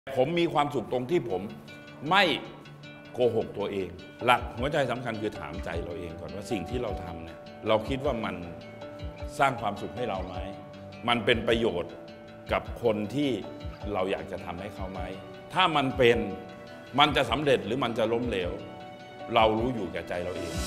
ผมมีความสุขตรงที่ผมไม่โกหกตัวเองหลักหัวใจสำคัญคือถามใจเราเองก่อนว่าสิ่งที่เราทำเนี่ยเราคิดว่ามันสร้างความสุขให้เราไหมมันเป็นประโยชน์กับคนที่เราอยากจะทำให้เขาไหมถ้ามันจะสำเร็จหรือมันจะล้มเหลวเรารู้อยู่แก่ใจเราเอง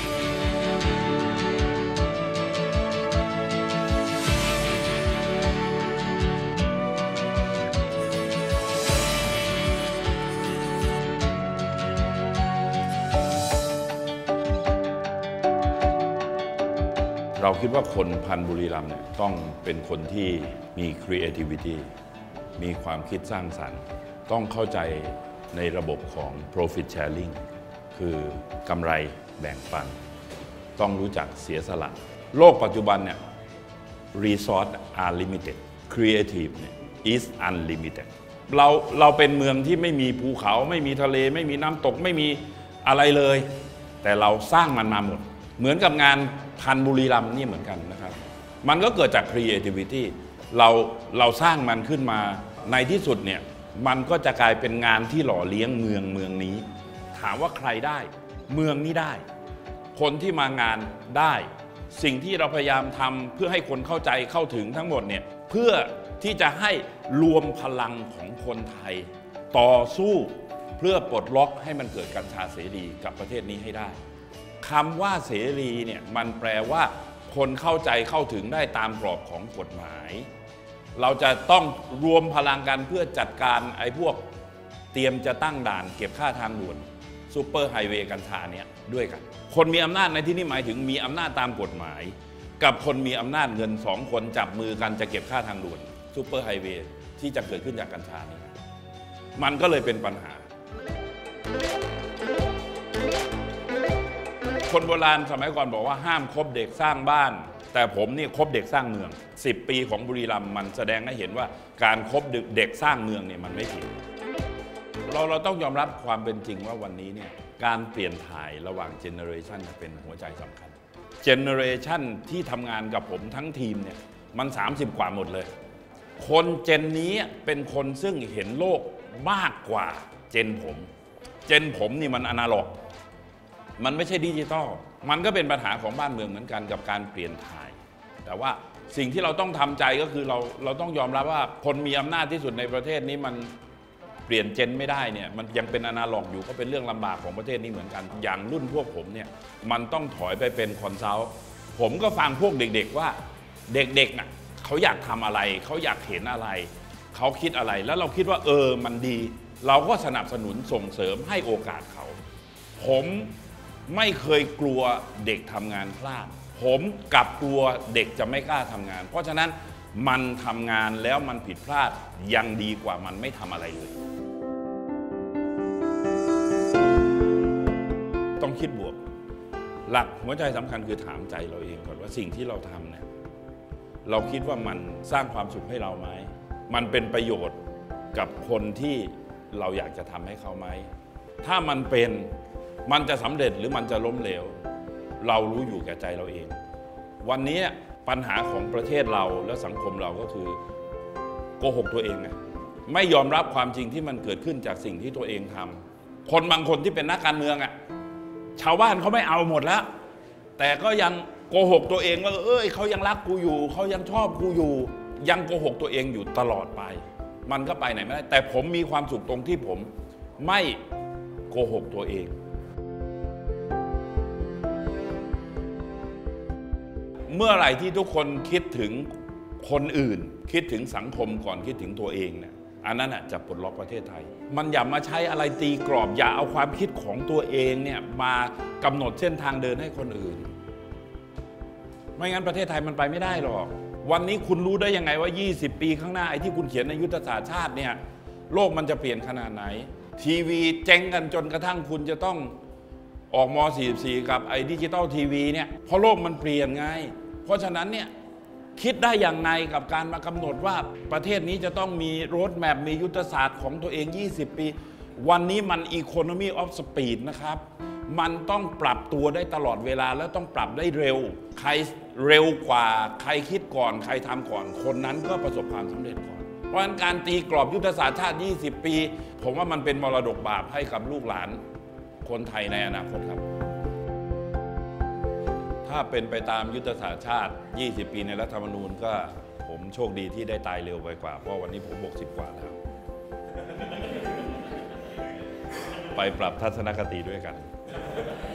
เราคิดว่าคนพันธุ์บุรีรัมย์เนี่ยต้องเป็นคนที่มี creativity มีความคิดสร้างสรรค์ต้องเข้าใจในระบบของ profit sharing คือกำไรแบ่งปันต้องรู้จักเสียสละโลกปัจจุบันเนี่ย resource are limited creative เนี่ย is unlimited เราเป็นเมืองที่ไม่มีภูเขาไม่มีทะเลไม่มีน้ำตกไม่มีอะไรเลยแต่เราสร้างมันมาหมดเหมือนกับงานพันธุ์บุรีรัมย์นี่เหมือนกันนะครับมันก็เกิดจาก creativity เราสร้างมันขึ้นมาในที่สุดเนี่ยมันก็จะกลายเป็นงานที่หล่อเลี้ยงเมืองนี้ถามว่าใครได้เมืองนี้ได้คนที่มางานได้สิ่งที่เราพยายามทำเพื่อให้คนเข้าใจเข้าถึงทั้งหมดเนี่ยเพื่อที่จะให้รวมพลังของคนไทยต่อสู้เพื่อปลดล็อกให้มันเกิดกัญชาเสรีกับประเทศนี้ให้ได้คำว่าเสรีเนี่ยมันแปลว่าคนเข้าใจเข้าถึงได้ตามกรอบของกฎหมายเราจะต้องรวมพลังกันเพื่อจัดการไอ้พวกเตรียมจะตั้งด่านเก็บค่าทางด่วนซูเปอร์ไฮเวย์กัญชาเนี่ยด้วยกันคนมีอำนาจในที่นี้หมายถึงมีอำนาจตามกฎหมายกับคนมีอำนาจเงิน2 คนจับมือกันจะเก็บค่าทางด่วนซูเปอร์ไฮเวย์ที่จะเกิดขึ้นจากกัญชานี่มันก็เลยเป็นปัญหาคนโบราณสมัยก่อนบอกว่าห้ามคบเด็กสร้างบ้านแต่ผมนี่คบเด็กสร้างเมือง10 ปีของบุรีรัมย์มันแสดงให้เห็นว่าการคบเด็กสร้างเมืองเนี่ยมันไม่ผิดเราต้องยอมรับความเป็นจริงว่าวันนี้เนี่ยการเปลี่ยนถ่ายระหว่างเจเนอเรชันเป็นหัวใจสำคัญเจเนอเรชันที่ทำงานกับผมทั้งทีมเนี่ยมัน30 กว่าหมดเลยคนเจนนี้เป็นคนซึ่งเห็นโลกมากกว่าเจนผมนี่มันอนาล็อกมันไม่ใช่ดิจิตอลมันก็เป็นปัญหาของบ้านเมืองเหมือนกันกับการเปลี่ยนถ่ายแต่ว่าสิ่งที่เราต้องทำใจก็คือเราต้องยอมรับว่าคนมีอำนาจที่สุดในประเทศนี้มันเปลี่ยนเจนไม่ได้เนี่ยมันยังเป็นอนาล็อกอยู่ก็เป็นเรื่องลำบากของประเทศนี้เหมือนกันอย่างรุ่นพวกผมเนี่ยมันต้องถอยไปเป็นคอนซัลท์ผมก็ฟังพวกเด็กๆว่าเด็กๆน่ะเขาอยากทำอะไรเขาอยากเห็นอะไรเขาคิดอะไรแล้วเราคิดว่ามันดีเราก็สนับสนุนส่งเสริมให้โอกาสเขาผมไม่เคยกลัวเด็กทำงานพลาดผมกลับกลัวเด็กจะไม่กล้าทำงานเพราะฉะนั้นมันทำงานแล้วมันผิดพลาดยังดีกว่ามันไม่ทำอะไรเลยต้องคิดบวกหลักหัวใจสำคัญคือถามใจเราเองก่อนว่าสิ่งที่เราทำเนี่ยเราคิดว่ามันสร้างความสุขให้เราไหมมันเป็นประโยชน์กับคนที่เราอยากจะทำให้เขาไหมถ้ามันจะสำเร็จหรือมันจะล้มเหลวเรารู้อยู่แก่ใจเราเองวันนี้ปัญหาของประเทศเราและสังคมเราก็คือโกหกตัวเองไงไม่ยอมรับความจริงที่มันเกิดขึ้นจากสิ่งที่ตัวเองทำคนบางคนที่เป็นนักการเมืองชาวบ้านเขาไม่เอาหมดแล้วแต่ก็ยังโกหกตัวเองว่าเขายังรักกูอยู่เขายังชอบกูอยู่ยังโกหกตัวเองอยู่ตลอดไปมันก็ไปไหนไม่ได้แต่ผมมีความสุขตรงที่ผมไม่โกหกตัวเองเมื่อไหร่ที่ทุกคนคิดถึงคนอื่นคิดถึงสังคมก่อนคิดถึงตัวเองเนี่ยอันนั้นจะปลดล็อกประเทศไทยมันอย่ามาใช้อะไรตีกรอบอย่าเอาความคิดของตัวเองเนี่ยมากำหนดเส้นทางเดินให้คนอื่นไม่งั้นประเทศไทยมันไปไม่ได้หรอกวันนี้คุณรู้ได้ยังไงว่า20 ปีข้างหน้าไอ้ที่คุณเขียนในยุทธศาสตร์ชาติเนี่ยโลกมันจะเปลี่ยนขนาดไหนทีวีเจ๊งกันจนกระทั่งคุณจะต้องออกม.44กับไอ้ดิจิตอลทีวีเนี่ยเพราะโลกมันเปลี่ยนไงเพราะฉะนั้นเนี่ยคิดได้อย่างไรกับการมากำหนดว่าประเทศนี้จะต้องมีโรดแมพมียุทธศาสตร์ของตัวเอง20 ปีวันนี้มัน Economy of Speed นะครับมันต้องปรับตัวได้ตลอดเวลาแล้วต้องปรับได้เร็วใครเร็วกว่าใครคิดก่อนใครทำก่อนคนนั้นก็ประสบความสำเร็จก่อนราะฉะนั้นการตีกรอบยุทธศาสตร์ชาติ 20 ปี ผมว่ามันเป็นมรดกบาปให้กับลูกหลานคนไทยในอนาคตครับ ถ้าเป็นไปตามยุทธศาสตร์ชาติ 20 ปีในรัฐธรรมนูญก็ผมโชคดีที่ได้ตายเร็วไปกว่า เพราะวันนี้ผม60 กว่าแล้ว ไปปรับทัศนคติด้วยกัน